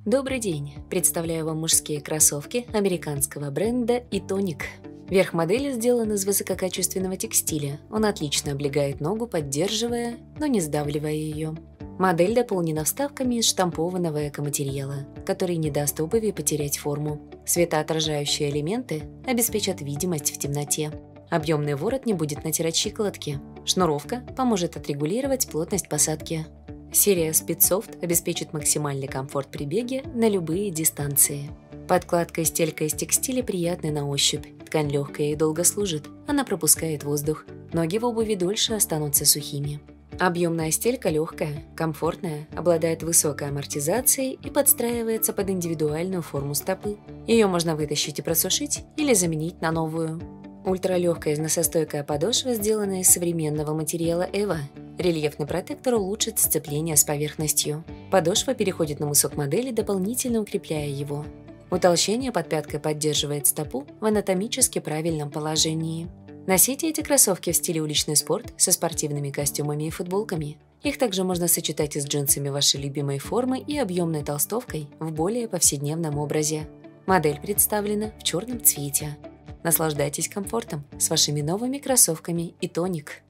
Добрый день! Представляю вам мужские кроссовки американского бренда Итоник. Верх модели сделан из высококачественного текстиля. Он отлично облегает ногу, поддерживая, но не сдавливая ее. Модель дополнена вставками из штампованного экоматериала, который не даст обуви потерять форму. Светоотражающие элементы обеспечат видимость в темноте. Объемный ворот не будет натирать щиколотки. Шнуровка поможет отрегулировать плотность посадки. Серия Speedsoft обеспечит максимальный комфорт при беге на любые дистанции. Подкладка и стелька из текстиля приятны на ощупь. Ткань легкая и долго служит. Она пропускает воздух. Ноги в обуви дольше останутся сухими. Объемная стелька легкая, комфортная, обладает высокой амортизацией и подстраивается под индивидуальную форму стопы. Ее можно вытащить и просушить или заменить на новую. Ультралегкая износостойкая подошва сделана из современного материала EVA. Рельефный протектор улучшит сцепление с поверхностью. Подошва переходит на мысок модели, дополнительно укрепляя его. Утолщение под пяткой поддерживает стопу в анатомически правильном положении. Носите эти кроссовки в стиле уличный спорт со спортивными костюмами и футболками. Их также можно сочетать и с джинсами вашей любимой формы и объемной толстовкой в более повседневном образе. Модель представлена в черном цвете. Наслаждайтесь комфортом с вашими новыми кроссовками Итоник.